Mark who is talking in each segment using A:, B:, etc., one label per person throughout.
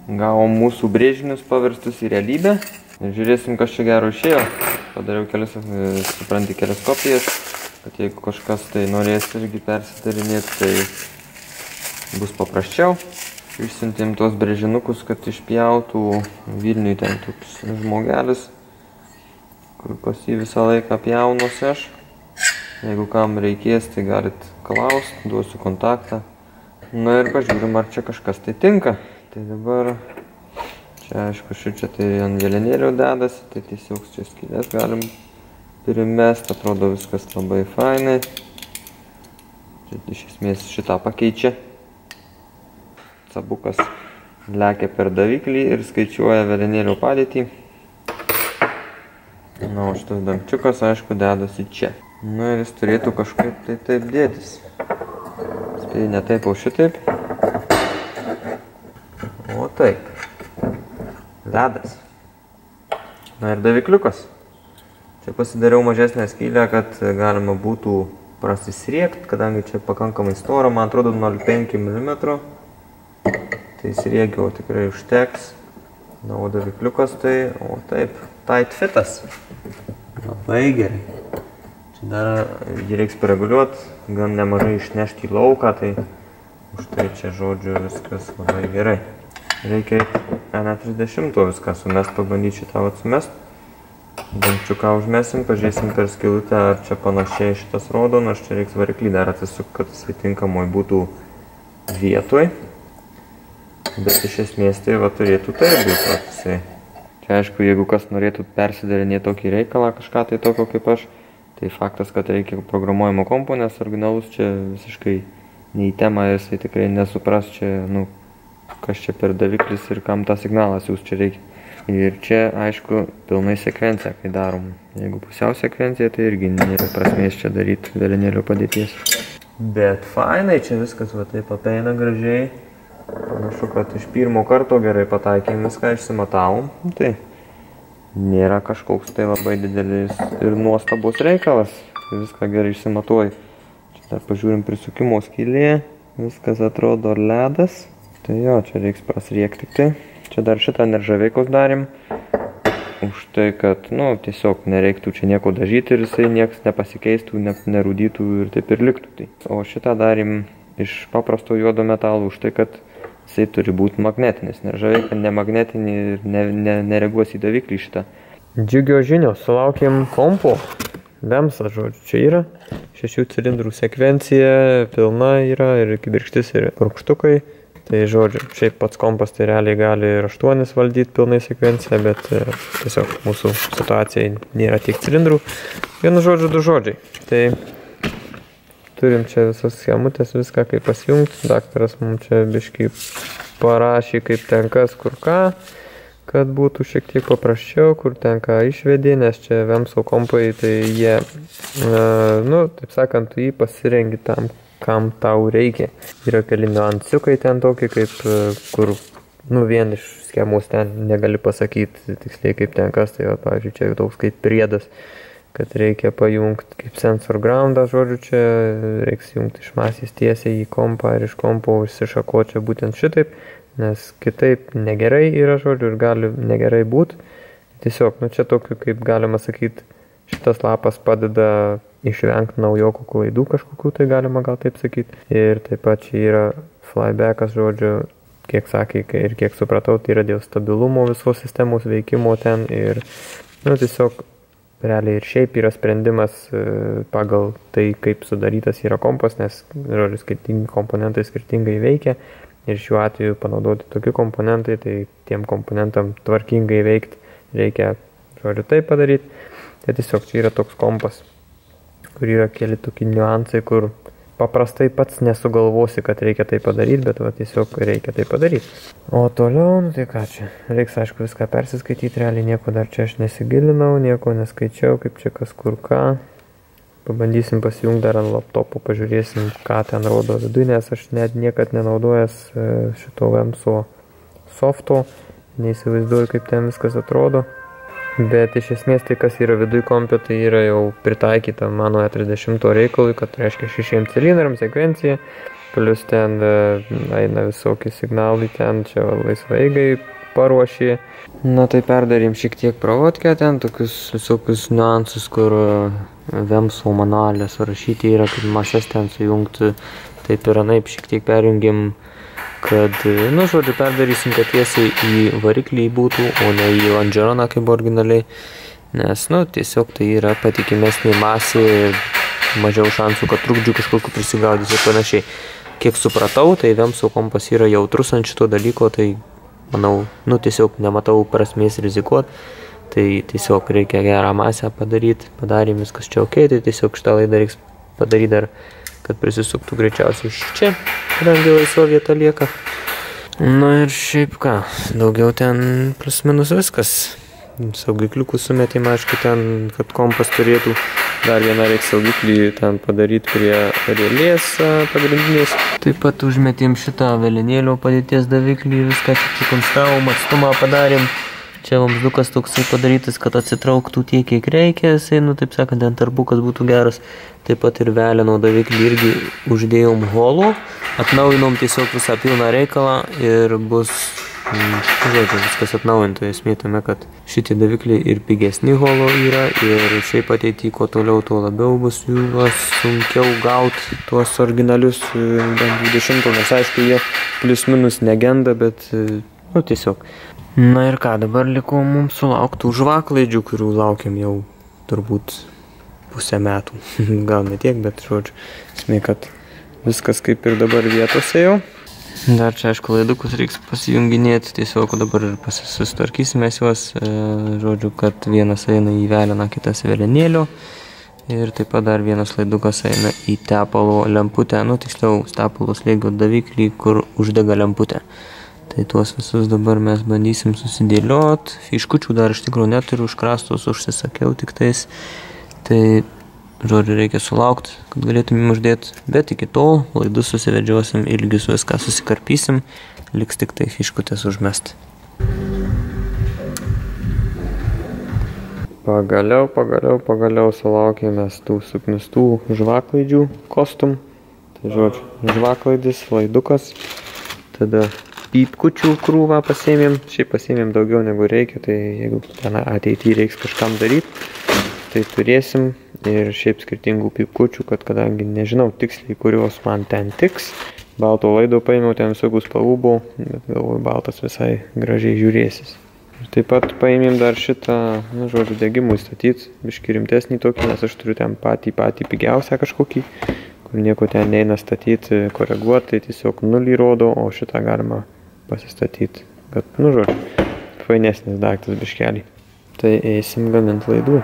A: gavom mūsų brėžinius paverstus į realybę. Ir žiūrėsim, kas čia gero išėjo. Padariau kelias kopijas, kad jeigu kažkas tai norės irgi persidarinėti, tai bus paprasčiau. Išsiuntėm tuos brėžinukus, kad išpjautų Vilniui ten toks žmogelis, kur pas jį visą laiką pjaunuosi aš. Jeigu kam reikės, tai galit klaust, duosiu kontaktą. Na ir pažiūrim, ar čia kažkas tai tinka. Tai dabar, čia aišku, šičia tai ant vėlenėlio dedasi, tai tiesiog čia skylės galim primest, atrodo viskas labai fainai. Čia iš esmės šitą pakeičia. Cabukas lekia per daviklį ir skaičiuoja vėlenėlio padėtį. Na, o šitas dangčiukas, aišku, dedasi čia. Na ir jis turėtų kažkaip tai taip dėtis. Spėju ne taip, o šitaip. O taip. Ledas. Na ir davikliukas. Čia pasidariau mažesnę skylę, kad galima būtų prasisriekt, kadangi čia pakankamai stora, man atrodo 0,5 mm. Tai sriegio tikrai užteks. Na, o davikliukas tai, o taip, tight fitas. Labai gerai. Čia dar jį reiks pareguliuoti, gan nemažai išnešti į lauką, tai už tai čia, žodžiu, viskas labai gerai. Reikia N30 viską sumest, pabandyti šitą atsumest. Dangčiuką užmesim, pažiūrėsim per skylutę, ar čia panašiai šitas rodo, nors čia reiks variklį dar atsisuk, kad jisai tinkamai būtų vietoj. Bet iš esmės tai va turėtų tai būti atsisai. Čia aišku, jeigu kas norėtų persidarinėti tokį reikalą, kažką tai tokio kaip aš, tai faktas, kad reikia programuojimo kompo, nes originalus čia visiškai ne į temą, jisai tikrai nesupras čia, nu, kas čia per daviklis ir kam tą signalą siūs čia reikia. Ir čia, aišku, pilnai sekvencija, kai darom. Jeigu pusiau sekvencija, tai irgi nėra prasmės čia daryti vėlenėlio padėties. Bet fainai, čia viskas va taip apeina gražiai. Panašu, kad iš pirmo karto gerai pataikėm viską, išsimatavom. Tai nėra kažkoks tai labai didelis ir nuostabus reikalas. Tai viską gerai išsimatuoju. Čia dar pažiūrim prisukimo skylė. Viskas atrodo ledas. Tai jo, čia reiks prasriekti tik tai. Čia dar šitą neržaveikos darėm. Už tai, kad, nu, tiesiog nereiktų čia nieko dažyti ir jisai nieks nepasikeistų, nerūdytų ir taip ir liktų. Tai. O šitą darėm iš paprasto juodo metalo už tai, kad jisai turi būti magnetinis. Neržaveika nemagnetinį ir nereaguos į daviklį šitą. Džiugios žinios, sulaukėm kompo. Vemsas, žodžiu, čia yra. 6 cilindrų sekvencija, pilna yra ir kibirkštis ir purkštukai. Tai žodžiu, šiaip pats kompas tai realiai gali ir 8 valdyti pilnai sekvenciją, bet tiesiog mūsų situacijai nėra tiek cilindrų. Vienu žodžiu, 2 žodžiai. Tai turim čia visas schemutės, viską kaip pasijungti. Daktaras mums čia biškai parašė, kaip ten kas, kur ką, kad būtų šiek tiek paprasčiau, kur ten ką išvedė, nes čia Vemso kompai, tai jie, nu, taip sakant, tu jį pasirengi tam, kam tau reikia. Yra keli niuansiukai ten tokie, kaip, kur, nu, vien iš schemos ten negali pasakyti tiksliai kaip ten kas, tai, pavyzdžiui, čia toks kaip priedas, kad reikia pajungti kaip sensor groundą, žodžiu, čia reiks jungti iš masės tiesiai į kompą ir iš kompo išsišako čia būtent šitaip, nes kitaip negerai yra, žodžiu, ir gali negerai būti. Tiesiog, nu, čia tokiu, kaip galima sakyti, šitas lapas padeda išvengti naujokų klaidų kažkokių, tai galima gal taip sakyti. Ir taip pat čia yra flybackas, žodžiu, kiek sakė ir kiek supratau, tai yra dėl stabilumo visos sistemos veikimo ten. Ir, nu, tiesiog realiai ir šiaip yra sprendimas pagal tai, kaip sudarytas yra kompas, nes, žodžiu, skirtingi komponentai skirtingai veikia. Ir šiuo atveju panaudoti tokie komponentai, tai tiem komponentam tvarkingai veikti reikia, žodžiu, tai padaryti. Tai tiesiog čia yra toks kompas, kur yra keli tokie niuansai, kur paprastai pats nesugalvosi, kad reikia tai padaryti, bet va, tiesiog reikia tai padaryti. O toliau, nu tai ką čia, reiks aišku viską persiskaityti, realiai nieko dar čia aš nesigilinau, nieko neskaičiau, kaip čia kas kur ką. Pabandysim pasijungti dar ant laptopų, pažiūrėsim, ką ten rodo viduj, nes aš net niekad nenaudojęs šito Vemso softo, neįsivaizduoju, kaip ten viskas atrodo. Bet iš esmės tai, kas yra viduj kompio, tai yra jau pritaikyta mano E30 reikalui, kad reiškia 6 cilindrams sekvencija. Plius ten eina visokie signalai, ten čia laisvaigai paruošė. Na tai perdarėm šiek tiek pravodkę ten, tokius visokius niuansus, kur Vemso manualė surašyti yra, kaip masės ten sujungti. Taip ir anaip šiek tiek perjungėm, kad, žodžiu, perdarysim, kad tiesiai į variklį būtų, o ne į lonžeroną kaip originaliai. Nes, tiesiog tai yra patikimesnė masė ir mažiau šansų, kad trukdžių kažkokiu prisigaudys ir panašiai. Kiek supratau, tai Vemso kompas yra jautrus ant šito dalyko, tai manau, tiesiog nematau prasmės rizikuot. Tai tiesiog reikia gerą masę padaryti. Padarėm viskas čia ok, tai tiesiog šitą laidą reiks padaryti dar, kad prisisuktų greičiausiai iš čia, kadangi laisva vieta lieka. Na ir šiaip ką, daugiau ten plus minus viskas. Saugikliukus sumetėm, aišku, ten, kad kompas turėtų. Dar vieną reiks saugiklį ten padaryti prie relės pagrindinės. Taip pat užmetėm šitą velinėlio padėties daviklį, viską čia konstavom, atstumą padarėm. Čia vamzdukas toksai padarytas, kad atsitrauktų tiek, kiek reikia, jisai, taip sakant, ten tarpukas būtų geras. Taip pat ir velino daviklį irgi uždėjom holo, atnaujinom tiesiog visą pilną reikalą ir bus, žodžiu, viskas atnaujinta. Esmė tame, kad šitie davikliai ir pigesni holo yra ir šiaip ateityje, kuo toliau, tuo labiau bus juos sunkiau gauti tuos originalius 20, nes aišku, jie plius minus negenda, bet, tiesiog. Na ir ką, dabar liko mums sulaukti žvaklaidžių, kurių laukiam jau turbūt pusę metų. Gal ne tiek, bet žodžiu, esmė, kad viskas kaip ir dabar vietose jau. Dar čia, aišku, laidukus reiks pasijunginėti, tiesiog dabar ir susitvarkysime juos, žodžiu, kad vienas eina į veliną, kitas velinėlio. Ir taip pat dar vienas laidukas eina į tepalo lemputę, tiksliau, tepalo slėgio daviklį, kur uždega lemputę. Tai tuos visus dabar mes bandysim susidėliot. Fiškučių dar iš tikrųjų neturiu, užkrastos užsisakiau tik tais. Tai, žodžiu, reikia sulaukti, kad galėtumėm uždėti. Bet iki tol laidus susivedžiosim, ilgius viską susikarpysim. Liks tik tai fiškutės užmesti. Pagaliau sulaukėmės tų suknistų žvaklaidžių kostum. Tai, žodžiu, žvaklaidis, laidukas. Tada pypkučių krūvą pasiėmėm, šiaip pasiėmėm daugiau negu reikia, tai jeigu ten ateityje reiks kažkam daryti, tai turėsim ir šiaip skirtingų pypkučių, kad kadangi nežinau tiksliai, kurios man ten tiks. Balto laido paėmiau, ten visokius spalvų buvo, bet galvoju, baltas visai gražiai žiūrėsis. Ir taip pat paėmėm dar šitą, žodžiu, degimui statyti, biškį rimtesnį tokį, nes aš turiu ten patį pigiausią kažkokį, kur nieko ten neina statyti, koreguoti, tai tiesiog nulį rodo, o šitą galima pasistatyti, kad, žodžiu, fainesnis daiktas biškelį. Tai eisim gaminti laidų.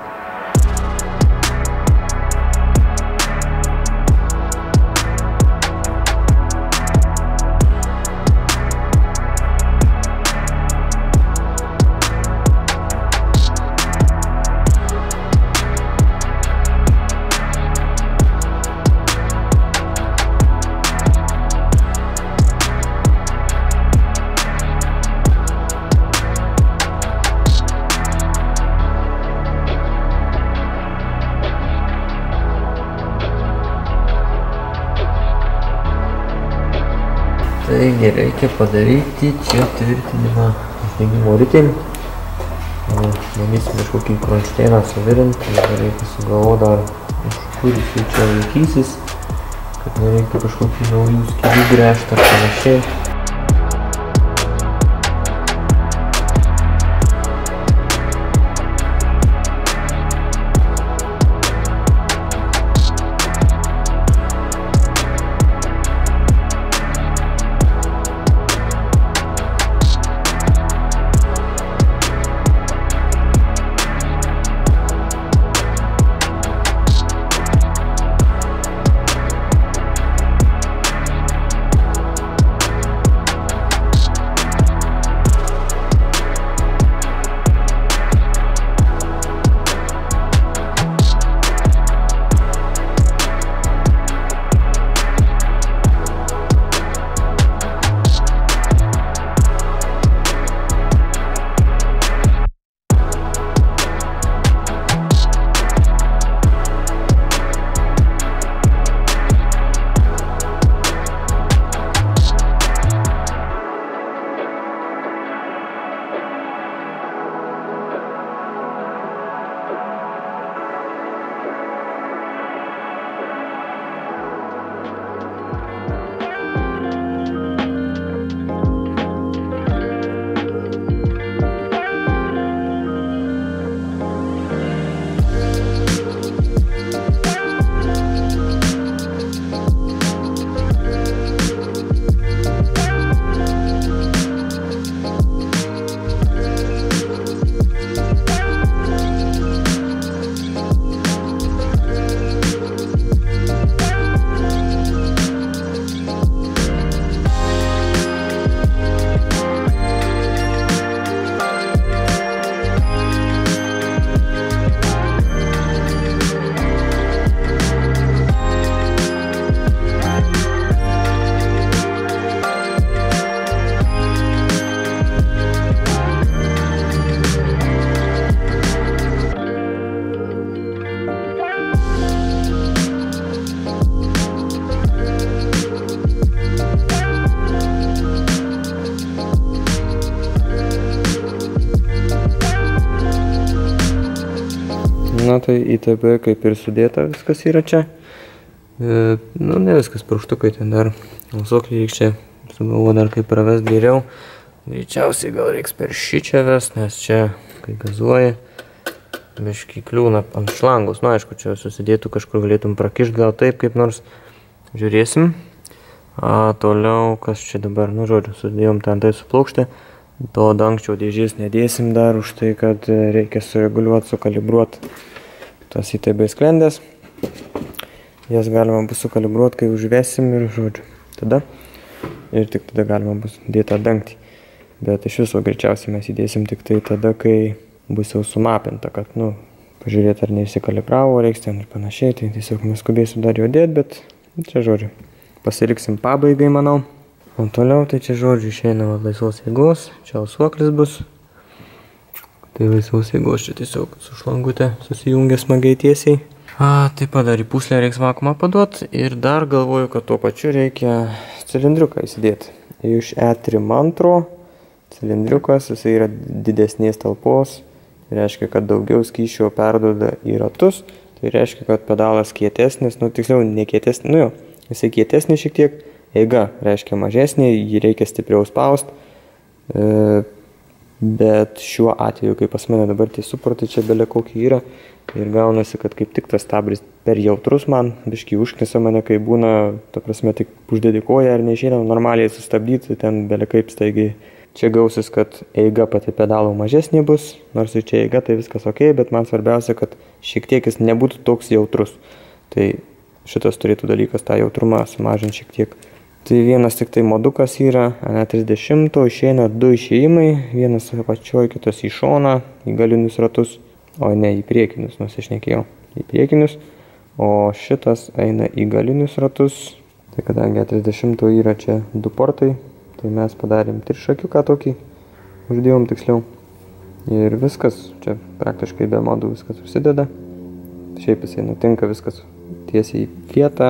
A: Taigi reikia padaryti čia tvirtinimą uždegimo ritėm. Bandysim kažkokį kronšteiną suvirinti, reikia sugalvoti dar, kur jisai čia laikysis, kad nereikia kažkokį naujų skylių gręžti ar panašiai. tai ITB kaip ir sudėta viskas yra čia. Nu, ne viskas purkštukai, ten dar ausoklį reiks čia, sugalvo dar kaip pravest geriau. Greičiausiai gal reiks per šičia vest, nes čia, kai gazuoja, biškį kliūna ant šlangus. Nu, aišku, čia susidėtų kažkur galėtum prakišt, gal taip kaip nors. Žiūrėsim. Toliau, kas čia dabar, nu, žodžiu, sudėjom ten tai su plokšte. To dangčio dėžės nedėsim dar už tai, kad reikia sureguliuoti, sukalibruoti tas ITB sklendės. Jas galima bus sukalibruoti, kai užvesim ir žodžiu. Tada. Ir tik tada galima bus dėti dangtį. Bet iš viso greičiausiai mes įdėsim tik tai tada, kai bus jau sumapinta, kad, nu, pažiūrėti ar neįsikalibravo, reiks ten ir panašiai. Tai tiesiog neskubėsiu dar jo dėti, bet čia žodžiu. Pasiliksim pabaigai, manau. O toliau, tai čia žodžiu išeina laisvos jėgos, čia ausuoklis bus. Tai laisvos jėgos čia tiesiog su šlangute susijungia smagiai tiesiai. Taip pat dar į puslę reiks vakuumą paduoti ir dar galvoju, kad tuo pačiu reikia cilindriuką įsidėti. Iš E3 cilindriukas, jisai yra didesnės talpos, tai reiškia, kad daugiau skysčio perduoda į ratus, tai reiškia, kad pedalas kietesnis, nu tiksliau ne kietesnis, nu jo, jisai kietesnis šiek tiek. Eiga reiškia mažesnė, jį reikia stipriau spaust, bet šiuo atveju, kai pas mane dabar tie suportai čia belia kokie yra, ir gaunasi, kad kaip tik tas stabris per jautrus man, biškį užknisa mane, kai būna, ta prasme, tik uždedi koją ar neišeina normaliai sustabdyti, ten belia kaip staigiai. Čia gausis, kad eiga pati pedalų mažesnė bus, nors ir čia eiga, tai viskas ok, bet man svarbiausia, kad šiek tiek jis nebūtų toks jautrus. Tai šitas turėtų dalykas tą jautrumą sumažinti šiek tiek. Tai vienas tik tai modukas yra, N30, išeina 2 išėjimai, vienas apačioj, kitas į šoną, į galinius ratus, o ne į priekinius, nors aš nekėjau, į priekinius, o šitas eina į galinius ratus, tai kadangi E30 yra čia 2 portai, tai mes padarėm trišakiuką tokį, uždėjom tiksliau, ir viskas, čia praktiškai be modų viskas užsideda, šiaip jisai nutinka viskas tiesiai į vietą,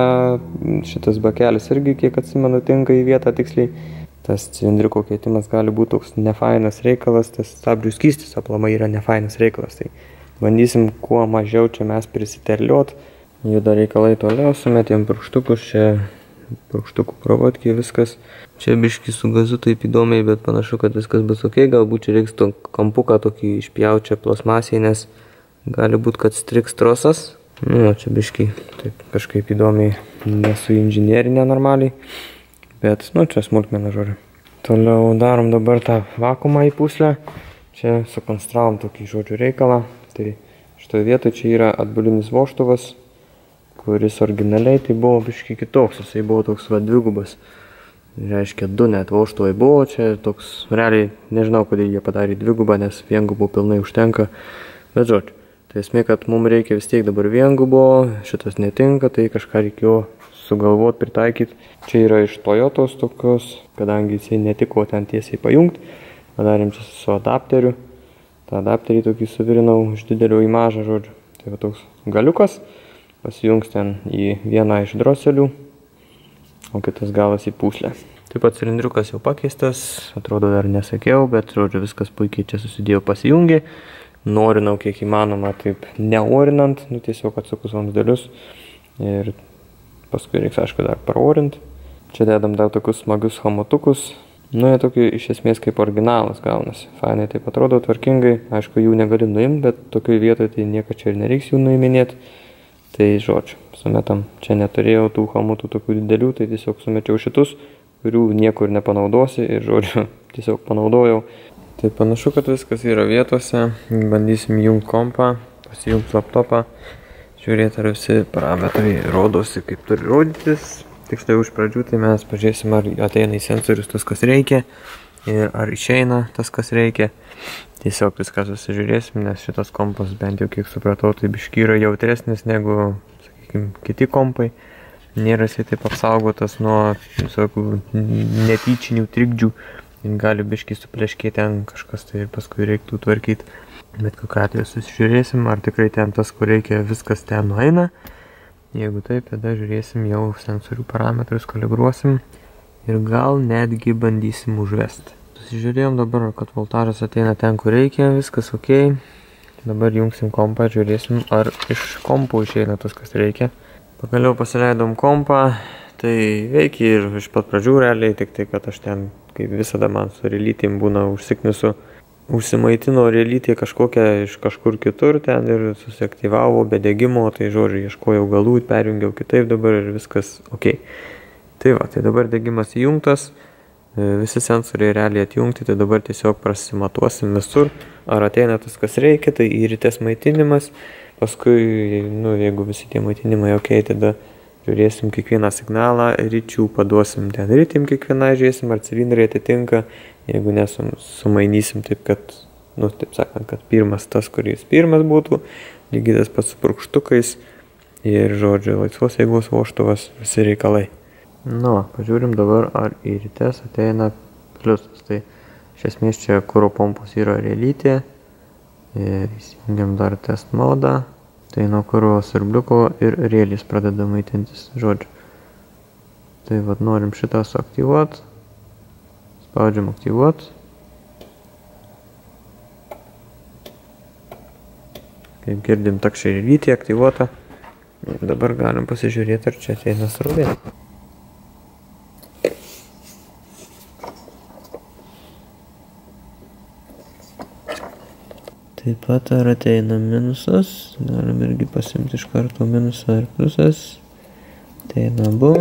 A: šitas bakelis irgi, kiek atsimenu, tinka į vietą tiksliai. Tas cilindriuko keitimas gali būti toks nefainas reikalas, tas stabdžių skystis aplamai yra nefainas reikalas. Tai bandysim kuo mažiau čia mes prisiterliot. Juda reikalai toliau, sumetėm purkštukus, čia purkštukų provodkė viskas. Čia biškį su gazu taip įdomiai, bet panašu, kad viskas bus ok. Galbūt čia reiks to kampuką tokį išpjaučią plasmasiai, nes gali būti, kad striks trosas. Nu, čia biškiai taip kažkaip įdomiai, nesu inžinierinė normaliai, bet, nu, čia smulkmena žodžiu. Toliau darom dabar tą vakuumą į puslę. Čia sukonstravom tokį žodžių reikalą. Tai šitoje vietoje čia yra atbulinis vožtuvas, kuris originaliai tai buvo biškiai kitoks. Jisai buvo toks va dvigubas. Reiškia, 2 net vožtuvai buvo. Čia toks, realiai, nežinau, kodėl jie padarė dvigubą, nes viengubų pilnai užtenka. Bet žodžiu. Tai esmė, kad mums reikia vis tiek dabar viengubo, šitas netinka, tai kažką reikėjo sugalvoti, pritaikyti. Čia yra iš Toyotos tokios, kadangi jisai netiko ten tiesiai pajungti. Padarėm čia su adapteriu. tą adapterį tokį suvirinau iš didelio į mažą, žodžiu. Tai va toks galiukas, pasijungs ten į vieną iš droselių, o kitas galas į pūslę. Taip pat cilindriukas jau pakeistas, atrodo dar nesakiau, bet žodžiu viskas puikiai čia susidėjo, pasijungė. Norinau kiek įmanoma taip neorinant, tiesiog atsukus vamzdelius ir paskui reiks aišku dar praorint. Čia dedam dar tokius smagius homotukus. Jie tokie iš esmės kaip originalas gaunasi. Fainai taip atrodo tvarkingai, aišku jų negali nuimti, bet tokioj vietoje tai nieko čia ir nereiks jų nuiminėti. Tai žodžiu, sumetam. Čia neturėjau tų homutų tokių didelių, tai tiesiog sumečiau šitus, kurių niekur nepanaudosi ir žodžiu, tiesiog panaudojau. Tai panašu, kad viskas yra vietose. Bandysim jungti kompą, pasijungti laptopą, žiūrėti ar visi parametrai rodosi kaip turi rodytis. Tiksliau iš pradžių tai mes pažiūrėsim, ar ateina į sensorius tas, kas reikia ir ar išeina tas, kas reikia. Tiesiog viską susižiūrėsim, nes šitas kompas bent jau kiek supratau, tai biškį yra jautresnis negu, sakykime, kiti kompai. Nėra jisai taip apsaugotas nuo visokių netyčinių trikdžių. Gali biškį supleškėti ten kažkas, tai paskui reiktų tvarkyti. Bet kokiu atveju susižiūrėsim, ar tikrai ten tas, kur reikia, viskas ten nueina. Jeigu taip, tada žiūrėsim jau sensorių parametrus, kalibruosim ir gal netgi bandysim užvesti. Susižiūrėjom dabar, kad voltažas ateina ten, kur reikia, viskas ok. dabar jungsim kompą, žiūrėsim, ar iš kompų išeina tas, kas reikia. Pagaliau pasileidom kompą, tai veikia ir iš pat pradžių realiai, tik tai, kad aš ten, kaip visada man su relytėm būna užsikniusiu, užsimaitino relytė kažkokią iš kažkur kitur ten ir susiaktyvavo be degimo, tai žodžiu, ieškojau galų, perjungiau kitaip dabar ir viskas ok. Tai va, tai dabar degimas įjungtas. Visi sensoriai realiai atjungti, tai dabar tiesiog prasimatuosim visur, ar ateina tas, kas reikia, tai į rytes maitinimas, paskui, jeigu visi tie maitinimai ok, tada žiūrėsim kiekvieną signalą, ryčių paduosim ten rytim kiekvieną, žiūrėsim, ar cilindrai atitinka, jeigu sumainysim taip, kad, taip sakant, kad pirmas tas, kuris pirmas būtų, lygiai tas pats su purkštukais ir, žodžiu, laisvos eigos vožtuvas, visi reikalai. Pažiūrim dabar, ar į rytes ateina pliusas. Tai iš esmės čia kuro pompos yra relytė. Įsijungiam dar test modą. Tai nuo kuro siurbliuko ir rėlis pradeda maitintis, žodžiu. Tai vad norim šitą suaktyvuot. Spaudžiam aktyvuot. Kaip girdim, takščiai relytė aktyvuota. Ir dabar galim pasižiūrėti, ar čia ateina srovė. Taip pat ar ateina minusas, galim irgi pasimti iš karto minusą ir pliusas. Ateina abu.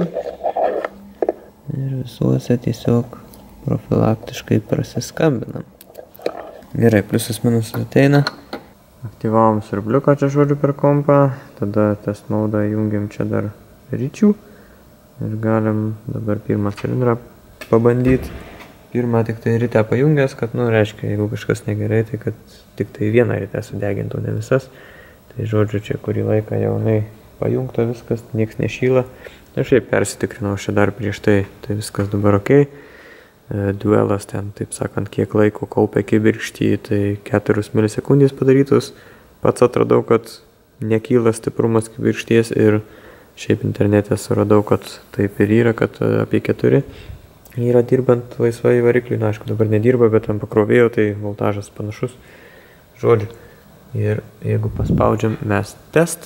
A: Ir visuose tiesiog profilaktiškai prasiskambinam. Gerai, pliusas minusas ateina. Aktyvavom siurbliuką čia žodžiu per kompą. Tada test modą jungiam čia dar ryčių. Ir galim dabar pirmą cilindrą pabandyti. Pirmą tik tai ryte pajungęs, kad, reiškia, jeigu kažkas negerai, tai kad tik tai vieną ryte sudegintų, ne visas. Tai žodžiu, čia kurį laiką jaunai pajungta viskas, nieks nešyla. Ir šiaip persitikrinau čia dar prieš tai, tai viskas dabar ok. Duelas ten, taip sakant, kiek laiko kaupia kibirkštį, tai 4 milisekundės padarytus. Pats atradau, kad nekyla stiprumas kibirkšties ir šiaip internete suradau, kad taip ir yra, kad apie 4. Yra dirbant laisvai variklį, aišku, dabar nedirba, bet ant pakrovėjo, tai voltažas panašus, žodžiu. Ir jeigu paspaudžiam mes test,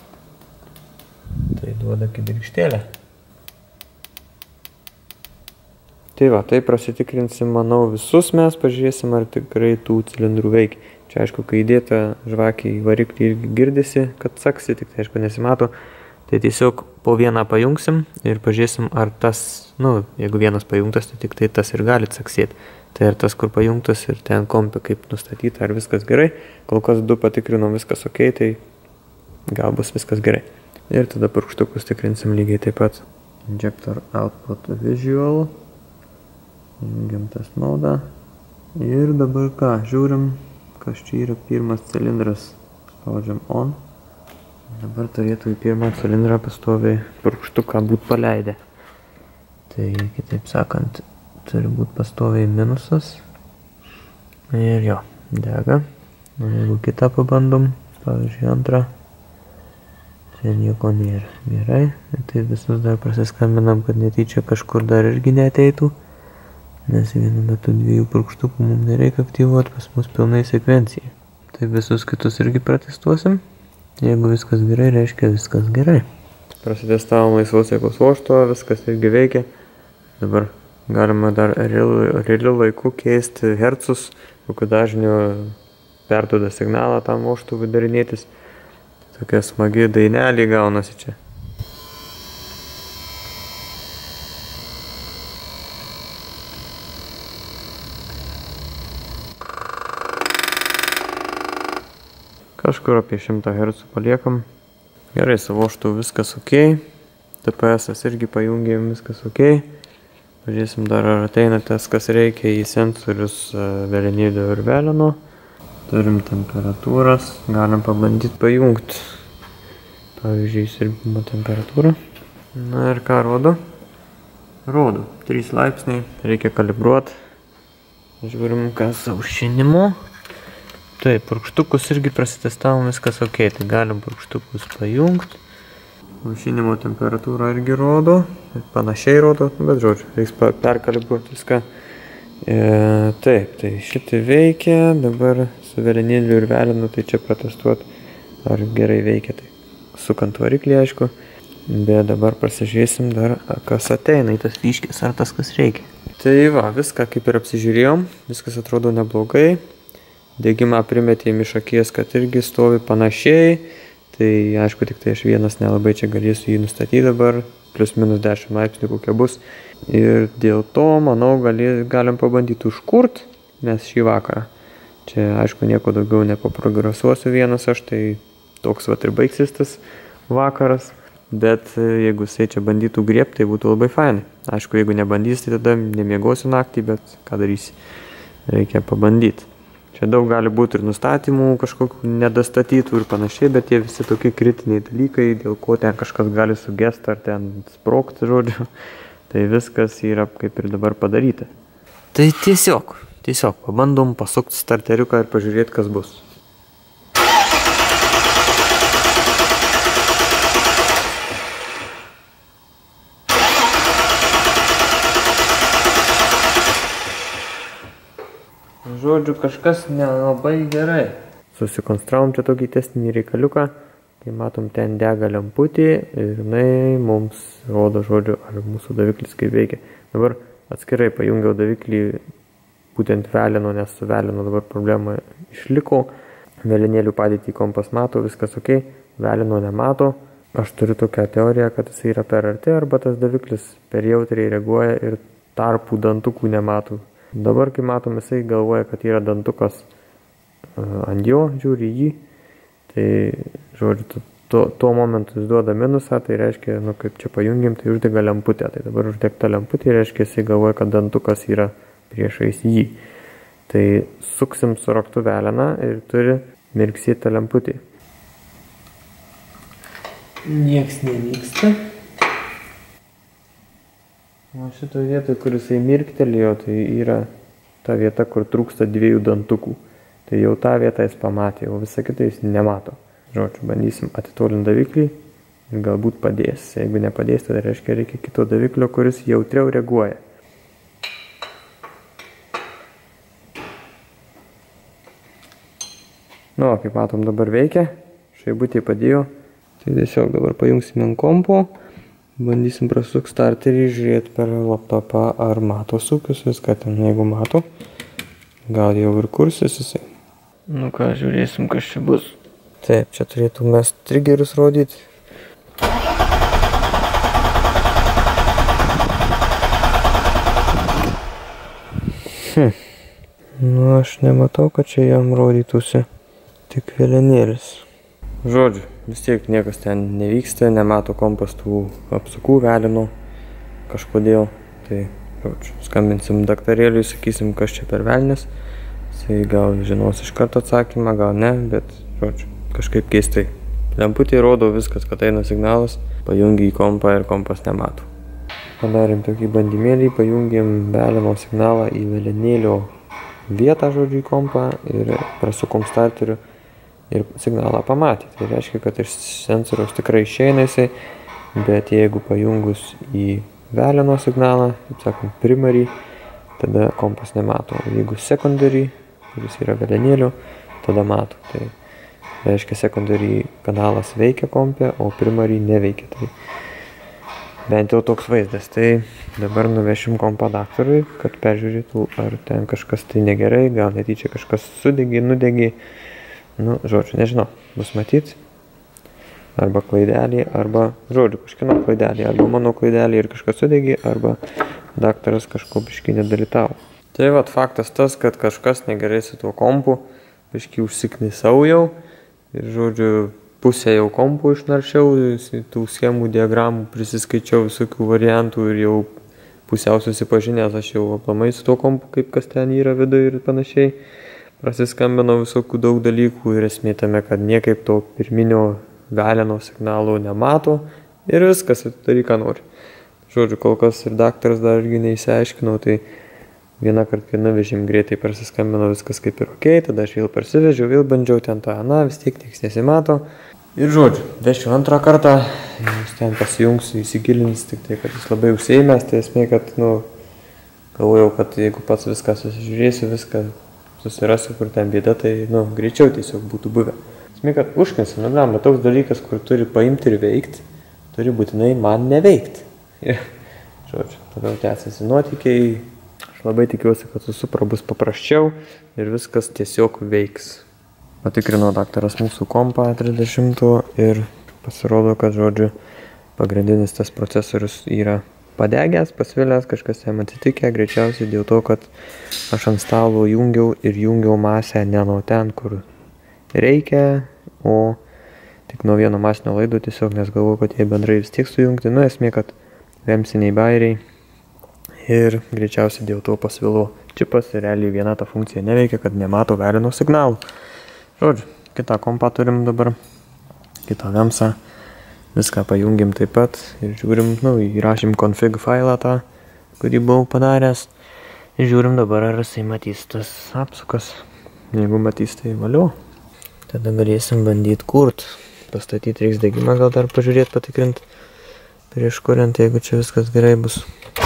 A: tai duoda kibirkštėlę. Tai va, tai prasitikrinsim, manau, visus mes, pažiūrėsim, ar tikrai tų cilindrų veikia. Čia, aišku, kai įdėta žvakė į variklį irgi girdisi, kad saksi, tik tai, aišku, nesimato. Tai tiesiog po vieną pajungsim ir pažiūrėsim, ar tas, jeigu vienas pajungtas, tai tik tai tas ir gali saksėti. Tai ar tas, kur pajungtas ir ten kompė kaip nustatyta, ar viskas gerai. Kol kas 2 patikrinom viskas ok, tai gal bus viskas gerai. Ir tada purkštukus tikrinsim lygiai taip pat. Injector output visual. Jungiam test modą. Ir dabar ką, žiūrim, kas čia yra pirmas cilindras. Spaudžiam on. Dabar turėtų į pirmą cilindrą pastoviai purkštuką būt paleidę. Tai, kitaip sakant, turi būt pastoviai minusas. Ir jo, dega. Jeigu kitą pabandom, pavyzdžiui antrą, tai nieko nėra. Gerai, tai visus dar prasiskambinam, kad netyčia kažkur dar irgi neateitų. Nes vienu metu 2 purkštukų mums nereikia aktyvuoti, pas mus pilnai sekvencija. Tai visus kitus irgi pratestuosim. Jeigu viskas gerai, reiškia viskas gerai. Prasitestavom laisvos eigos vožtuvą, viskas irgi veikia. Dabar galima dar realiu laiku keisti hercus, kokiu dažniu perduoda signalą tam vožtuvui darinėtis. Tokia smagi dainelė gaunasi čia. Kažkur apie 100 Hz paliekam. Gerai, su vožtuvu viskas ok. TPS irgi pajungėm, viskas ok. Pažiūrėsim dar, ar ateina tas, kas reikia į sensorius velenėlio ir veleno. Turim temperatūras, galim pabandyti pajungti. Pavyzdžiui, siurbimo temperatūrą. Na ir ką rodo? Rodo, 3 laipsniai, reikia kalibruoti. Žiūrim, kas aušinimo. Taip, purkštukus irgi prasitestavom, viskas ok, tai galim purkštukus pajungti. Aušinimo temperatūra irgi rodo, panašiai rodo, bet žodžiu, reiks perkalibruoti viską. Taip, tai šitai veikia, dabar su velenėliu ir velinu, tai čia protestuot, ar gerai veikia. Tai sukant variklį, aišku, bet dabar pasižiūrėsim dar, kas ateina į tas vyškės, ar tas, kas reikia. Tai va, viską kaip ir apsižiūrėjom, viskas atrodo neblogai. Degimą primetėm iš akies, kad irgi stovi panašiai. Tai aišku, tik tai aš vienas nelabai čia galėsiu jį nustatyti dabar, plius minus 10 laipsnių kokia bus. Ir dėl to, manau, galim pabandyti užkurt mes šį vakarą. Čia, aišku, nieko daugiau nepaprogresuosiu vienas aš, tai toks vat ir baigsis tas vakaras. Bet jeigu jisai čia bandytų griebti, tai būtų labai fainai. Aišku, jeigu nebandys, tai tada nemiegosiu naktį, bet ką darysi, reikia pabandyti. Čia daug gali būti ir nustatymų kažkokių nedastatytų ir panašiai, bet jie visi tokie kritiniai dalykai, dėl ko ten kažkas gali sugesti ar ten sprogti, žodžiu. Tai viskas yra kaip ir dabar padaryta. Tai tiesiog pabandom pasukti starteriuką ir pažiūrėti, kas bus. Žodžiu, kažkas nelabai gerai. Susikonstravom čia tokį testinį reikaliuką, tai matom, ten dega lemputė ir jinai mums rodo, žodžiu, ar mūsų daviklis kaip veikia. Dabar atskirai pajungiau daviklį būtent velino, nes su velino dabar problema išliko. Velinėlių padėtį kompas mato, viskas ok, velino nemato. Aš turiu tokią teoriją, kad jis yra per arti arba tas daviklis per jautriai reaguoja ir tarpų dantukų nemato. Dabar, kai matom, jisai galvoja, kad yra dantukas ant jo, žiūri jį, tai, žodžiu, tuo momentu jis duoda minusą, tai reiškia, nu, kaip čia pajungiam, tai uždega lemputę. Tai dabar uždegta lemputė, reiškia, jisai galvoja, kad dantukas yra priešais jį. Tai suksim su raktu veleną ir turi mirksėti lemputė. Nieks nevyksta. O šito vietoj, kur jisai mirktelėjo, tai yra ta vieta, kur trūksta 2 dantukų. Tai jau tą vietą jis pamatė, o visą kitą jis nemato. Žodžiu, bandysim atitolinti daviklį ir galbūt padės. Jeigu nepadės, tai reiškia, reikia kito daviklio, kuris jautriau reaguoja. Nu, kaip matom, dabar veikia. Šaibutė padėjo. Tai tiesiog dabar pajungsim ant kompo. Bandysim prasukti starterį, žiūrėti per laptopą, ar mato sukius, viską ten, jeigu mato. Gal jau ir kursis jisai. Nu ką, žiūrėsim, kas čia bus. Taip, čia turėtų mes trigerius rodyti. Nu, aš nematau, kad čia jam rodytųsi tik velenėlis. Žodžiu, vis tiek niekas ten nevyksta, nemato kompas tų apsukų velino kažkodėl. Tai, žodžiu, skambinsim daktarėliui, sakysim, kas čia per velnis. Jisai gal žinos iš karto atsakymą, gal ne, bet, žodžiu, kažkaip keistai. Lemputė rodo viskas, kad eina signalas, pajungi į kompą ir kompas nemato. Padarėm tokį bandymėlį, pajungėm velino signalą į velenėlio vietą, žodžiu, į kompą ir prasukom starteriu. Ir signalą pamatė. Tai reiškia, kad iš sensoriaus tikrai išeina jisai, bet jeigu pajungus į velino signalą, taip sakant, primarį, tada kompas nemato. O jeigu secondary, kuris yra velenėliu, tada mato. Tai reiškia, secondary kanalas veikia kompe, o primarį neveikia. Tai bent jau toks vaizdas. Tai dabar nuvešim kompą daktarui, kad peržiūrėtų, ar ten kažkas tai negerai, gal netyčia kažkas sudegė, nudegė. Nu, žodžiu, nežinau, bus matyti. Arba klaidelį, arba, žodžiu, kažkieno klaidelį, arba mano klaidelį ir kažkas sudegė, arba daktaras kažko biškį nedalitavo. Tai vat faktas tas, kad kažkas negerai su tuo kompu, biškį užsiknisau jau ir, žodžiu, pusę jau kompų išnaršiau, tų schemų, diagramų prisiskaičiau visokių variantų ir jau pusiau susipažinęs aš jau aplamai su tuo kompu, kaip kas ten yra viduje ir panašiai. Prasiskambinau visokių daug dalykų ir esmė tame, kad niekaip to pirminio velino signalo nemato ir viskas, daryk ką nori. Žodžiu, kol kas ir daktaras dar irgi neįsiaiškinau, tai vieną kartą, kai nuvežėm greitai prasiskambinau, viskas kaip ir ok, tada aš vėl parsivežiau, vėl bandžiau ten tą, na, vis tiek nieks nesimato. Ir žodžiu, vešiu antrą kartą, jums ten pasijungsiu, įsigilins, tik tai, kad jis labai užsiėmęs, tai esmė, kad, nu, galvojau, kad jeigu pats viską susižiūrėsiu, viską susirasti, kur ten bėda, tai, nu, greičiau tiesiog būtų buvę. Esmė, kad užknisa, nu, bet toks dalykas, kur turi paimti ir veikti, turi būtinai man neveikti. Ir, žodžiu, toliau tęsiasi nuotykiai. Aš labai tikiuosi, kad su Supra bus paprasčiau ir viskas tiesiog veiks. Patikrino daktaras mūsų kompą 30 ir pasirodo, kad, žodžiu, pagrindinis tas procesorius yra padegęs, pasvilęs, kažkas jam atsitikė, greičiausiai dėl to, kad aš ant stalo jungiau masę ne nuo ten, kur reikia, o tik nuo vieno masinio laido tiesiog, nes galvoju, kad jie bendrai vis tiek sujungti. Nu, esmė, kad remsiniai bairiai ir greičiausiai dėl to pasvilo čipas ir realiai viena ta funkcija neveikia, kad nemato velino signalų. Žodžiu, kitą kompą turim dabar, kitą remsą, viską pajungim taip pat ir žiūrim, nu, įrašym config failą tą, kurį buvau padaręs ir žiūrim dabar, ar jisai matys tas apsukas. Jeigu matys, tai valio. Tada galėsim bandyti kurt, pastatyti reiks degimą, gal dar pažiūrėti, patikrinti prieš kuriant, jeigu čia viskas gerai bus.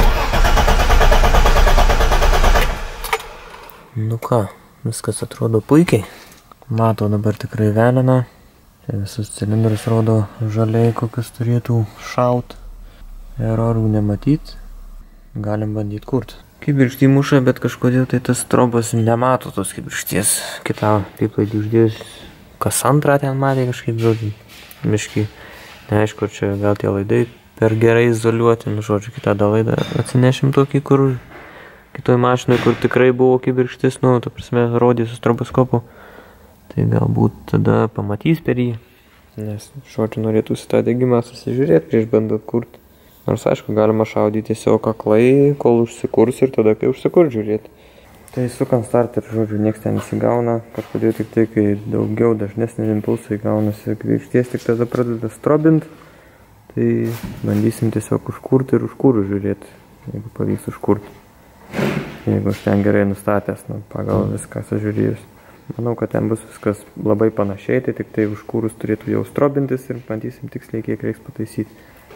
A: Nu ką, viskas atrodo puikiai. Mato dabar tikrai velina. Čia visus cilindrus rodo žaliai, kokius turėtų šaut. Erorų nematyti. Galim bandyti kurt. Kibirkštį muša, bet kažkodėl tai tas strobas nemato tos kibirkšties. Kitą piplaidį uždėjus, kas antrą ten matė kažkaip, žodžiu, miškiai. Neaišku, čia gal tie laidai per gerai izoliuoti. Nu, žodžiu, kitą laidą atsinešim tokį, kur kitoj mašinai, kur tikrai buvo kibirkštis, nu, ta prasme, rodė su stroboskopu. Tai galbūt tada pamatys per jį, nes žodžiu norėtųsi tą degimą susižiūrėti prieš bandant kurti. Nors aišku, galima šaudyti tiesiog aklai, kol užsikurs ir tada, kai užsikurs žiūrėti. Tai sukant starter, žodžiu, nieks ten nesigauna, kažkodėl tik tai, kai daugiau dažnesni impulsai gaunasi kibirkšties, tik tada pradeda strobint, tai bandysim tiesiog užkurti ir užkurų žiūrėti, jeigu pavyks užkurti. Jeigu aš ten gerai nustatęs, nu, pagal viską sužiūrėjus. Manau, kad ten bus viskas labai panašiai, tai tik tai užkūrus turėtų jau strobintis ir bandysim tiksliai, kiek reiks pataisyti.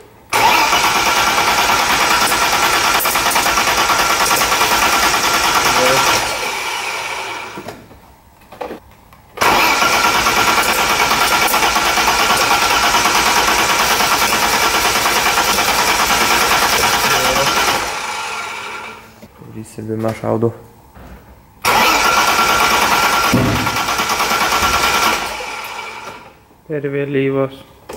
A: Įsilbimą šaudu. Per vėlyvos.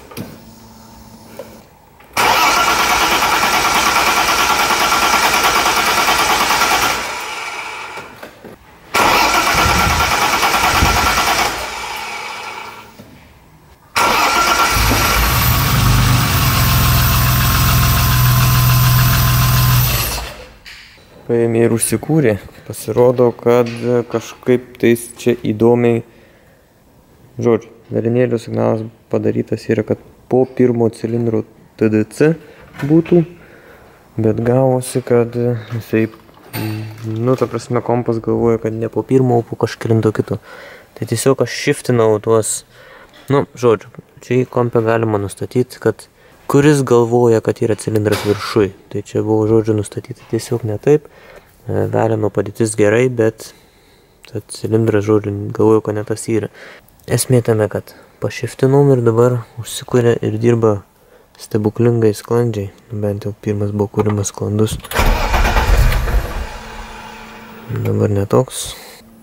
A: Paėmė ir užsikūrė. Pasirodo, kad kažkaip tais čia įdomiai, žodžiu, velinėlio signalas padarytas yra, kad po pirmo cilindro TDC būtų, bet gavosi, kad jisai, nu, ta prasme, kompas galvoja, kad ne po pirmo, o po kažkilinto kito. Tai tiesiog aš shiftinau tuos, nu, žodžiu, čia į kompę galima nustatyti, kad kuris galvoja, kad yra cilindras viršui. Tai čia buvo, žodžiu, nustatyti tiesiog ne taip. Velino padėtis gerai, bet tad cilindras, žodžiu, galvoju, kad ne tas yra. Esmė tame, kad pašiftinom ir dabar užsikūrė ir dirba stebuklingai sklandžiai. Bent jau pirmas buvo kūrimas sklandus. Dabar netoks.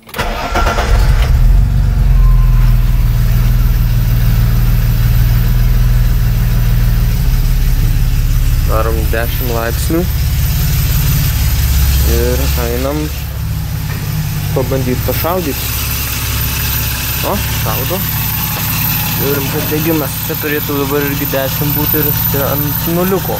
A: Darom 10 laipsnių ir einam pabandyti pašaudyti. O, šaudo. Žiūrim, kad degimas čia turėtų dabar irgi 10 būti ir čia ant nuliuko.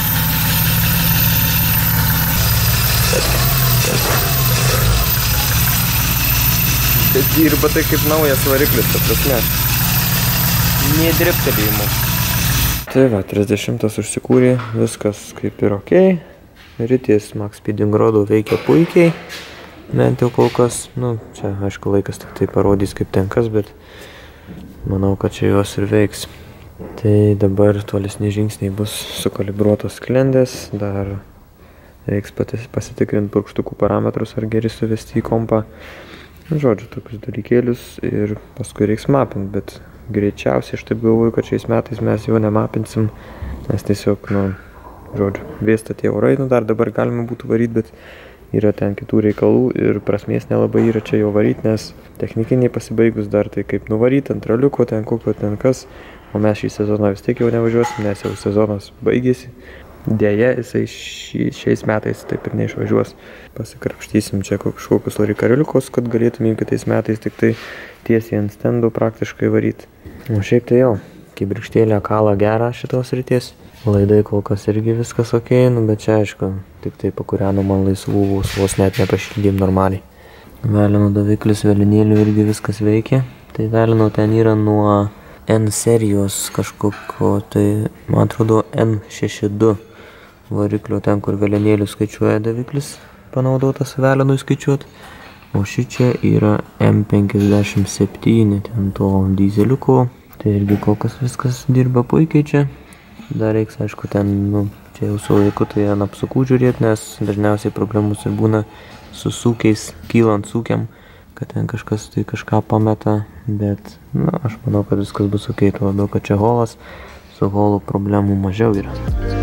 A: Tai dirba tai kaip naujas variklis, ta prasme. Nė dreptelėjimo. Tai va, 30 užsikūrė, viskas kaip ir ok. Rities Max Speeding rodo veikia puikiai. Bent jau kol kas, nu, čia aišku laikas tik tai parodys kaip ten kas, bet manau, kad čia jos ir veiks. Tai dabar tolesni žingsniai bus sukalibruotos sklendės, dar reiks pasitikrinti purkštukų parametrus, ar geri suvesti į kompą. Žodžiu, tokius dalykėlius ir paskui reiks mapint, bet greičiausiai aš taip galvoju, kad šiais metais mes jo nemapinsim, nes tiesiog, žodžiu, vėsta tie orai, dar dabar galima būtų varyt, bet yra ten kitų reikalų ir prasmės nelabai yra čia jo varyt, nes technikiniai pasibaigus dar tai kaip nuvaryt ant raliuko, ten kokio ten kas, o mes šį sezoną vis tiek jau nevažiuosim, nes jau sezonas baigėsi. Deja, jisai šiais metais taip ir neišvažiuos. Pasikrapštysim čia kažkokius larikariuliukus, kad galėtumėm kitais metais tik tai tiesiai ant stendo praktiškai varyt. O šiaip tai jau, kibirkštėlė kala gerą šitos ryties. Laidai kol kas irgi viskas okei, bet čia aišku, tik tai pakūreno man laisvų, vos net nepašildėm normaliai. Velino daviklis, velinėlių irgi viskas veikia. Tai velino ten yra nuo N serijos kažkokio, tai man atrodo N62 variklio, ten kur velinėlių skaičiuoja daviklis panaudotas velinui skaičiuot. O šičia yra M57, ten to dizeliuko. Tai irgi kol kas viskas dirba puikiai čia. Dar reiks, aišku, ten, čia jau su laiku tai ant apsukų žiūrėti, nes dažniausiai problemus ir būna su sūkiais, kylant sūkiam, kad ten kažkas tai kažką pameta, bet, aš manau, kad viskas bus okei, tuo labiau, kad čia holas, su holu problemų mažiau yra.